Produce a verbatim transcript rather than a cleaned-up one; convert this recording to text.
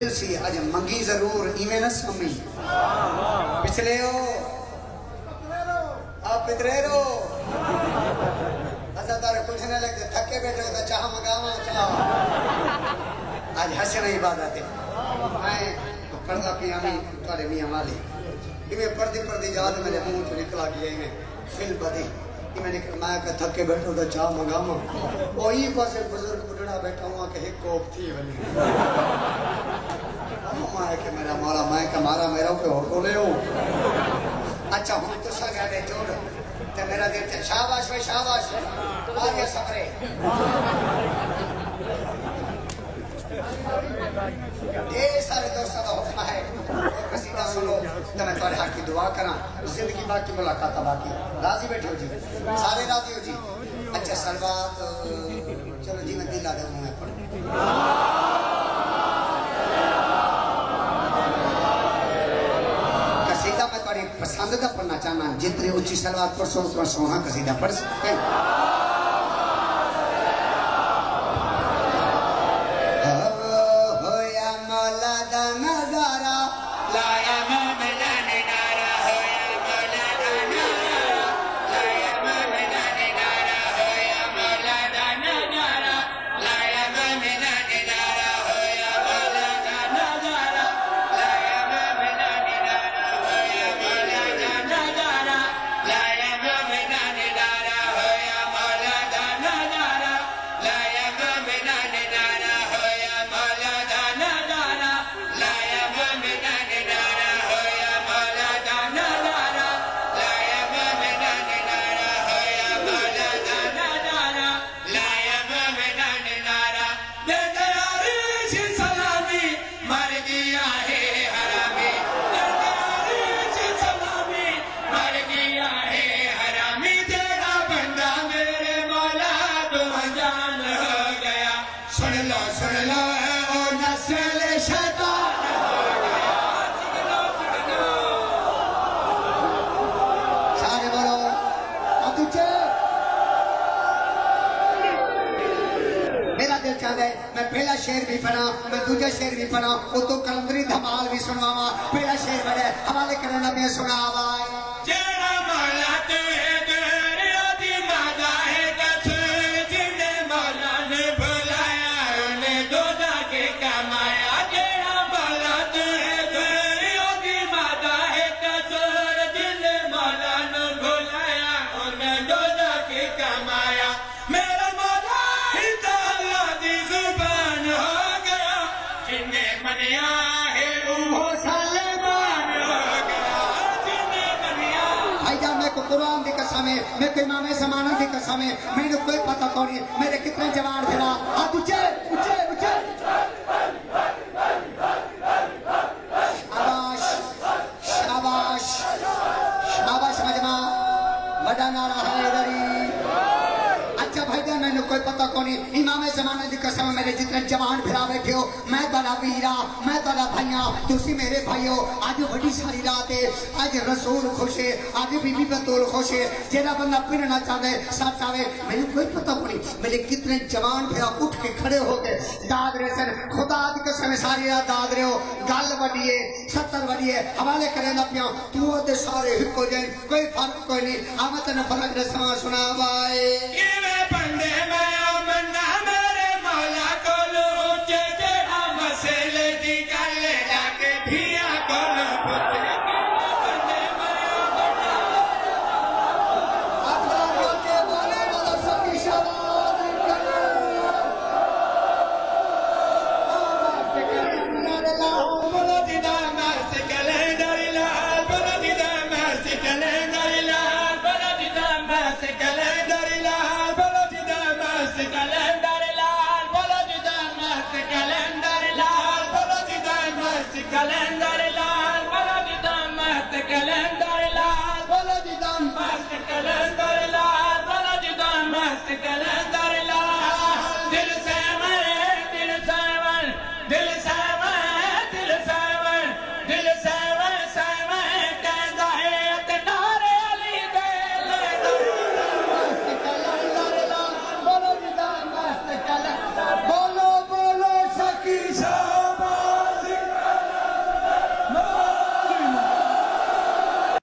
سی اج منگی ضرور ایویں نہ سمی پچھلے ہو آپ پترے رو اچھا تارے کچھ نہ لگتے تھکے بیٹھے ہوتا چاہ مگاواں چاہ آج حسن عبادت ہے میں پڑھا پیا میں تارے میاں والے ایویں پڑھدی پڑھدی یاد میرے منہ چ نکلا گیا ایویں فل بدی میں نکل میں کہ تھکے بیٹھے ہوتا چاہ مگاواں وہی پاسے بزرگ بڈڑا بیٹھا ہوا کہ ایک کوپ تھی ولی میں کہ میرا مالا میں کہ مارا میرا کوئی اور کو لے ہو اچھا ہوں تو سا گاڑے جوڑ تے میرا دیر تے شاباش بھائی شاباش آگے سفرے یہ سارے دوستہ کا حکمہ ہے قصیدہ سنو تو میں تمہارے حق کی دعا کرا زندگی باقی ملاقات باقی راضی بیٹھے ہو جی سارے راضی ہو جی اچھا سلوات چلو جی میں دل آ دے ہوں میں پڑھ پسند کا پڑھنا چاہنا جتنے اچھی سلوات پڑھ سو اتنا سوہا قصیدہ پڑھ سکتے ہیں ہویا مولا دا نظارہ لایا مولا نگارہ ہویا مولا دا نظارہ لایا مولا نگارہ ہویا مولا دا نظارہ لایا مولا نگارہ ہویا مولا دا نظارہ لایا مولا میں پہلا شعر بھی پڑھا میں دوجہ شعر بھی پڑھا وہ تو کلندری دھمال بھی سنواما پہلا شعر بڑے حوالے کرنا میں سنا آوائی جیڑا مولا تیرے دریو دی مادہ ہے کچھ جنہیں مولا نے بھلایا انہیں دودا کے کمایا جیڑا مولا تیرے دریو دی مادہ ہے کچھ جنہیں مولا نے بھلایا انہیں دودا کے کمایا میرا مولا ہی تعالیٰ دی زبان ہو گیا جنہیں منیا ہے وہ سلمان ہو گیا جنہیں منیا بھائی جان میں کو قرآن دی قسم ہے میں کو امام زمانہ دی قسم ہے میں نے کوئی پتہ کونی میرے کتنے جوان پھرا ہاتھ اچھے اچھے اچھے شاباش شاباش شاباش مجمع بڑا نعرہ حیدری اچھا بھائی جان میں نے کوئی پتہ کونی امام زمانہ دی قسم میرے جتنے جوان بھرا بیٹھے ہو میں تارا ویرا میں تارا بھائیاں تسی میرے بھائیو آج بڑی ساری رات ہے آج رسول خوش ہے آج بی بی بطول خوش ہے جیڑا بندہ پھرنا چاہتا ہے ساتھ چاہے میں نے کوئی پتہ کونی میرے کتنے جوان بھرا اٹھ کے کھڑے ہو کے داد رہے سن خدا دی قسم ساری رات داد رہے ہو گل بڑی ہے ستر بڑی ہے حوالے کریں نہ پیاں تو دے سارے ہک ہو جائیں کوئی فرق کوئی نہیں آمد نے فرق رسان سنا بائے